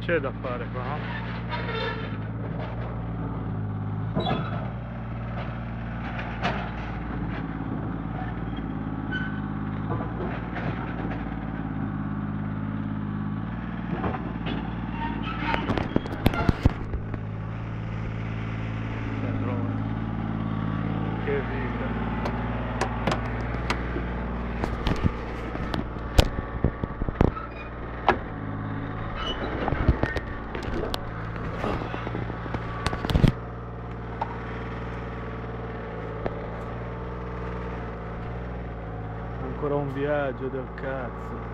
c'è da fare qua, no? Che vita. Ancora un viaggio del cazzo.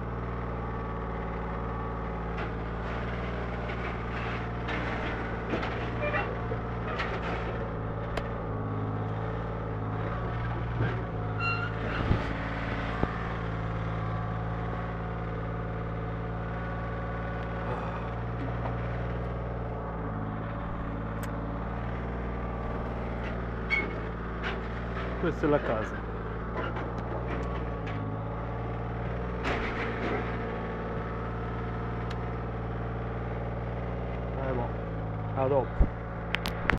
Questa è la casa. Boh. A dopo.